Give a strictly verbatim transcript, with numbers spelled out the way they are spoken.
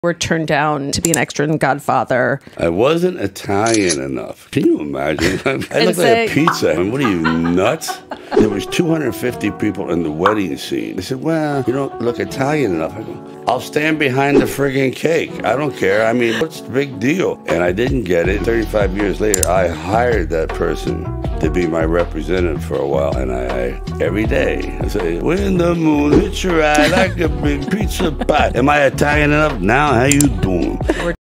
were turned down to be an extra in Godfather. I wasn't Italian enough. Can you imagine? I look say, like a pizza. I mean, what are you, nuts? There was two hundred fifty people in the wedding scene. They said, well, you don't look Italian enough. I go, I'll stand behind the friggin' cake. I don't care. I mean, what's the big deal? And I didn't get it. thirty-five years later, I hired that person to be my representative for a while. And I, I every day, I say, when the moon hits your eye like a big pizza pie. Am I Italian enough? Now, how you doing?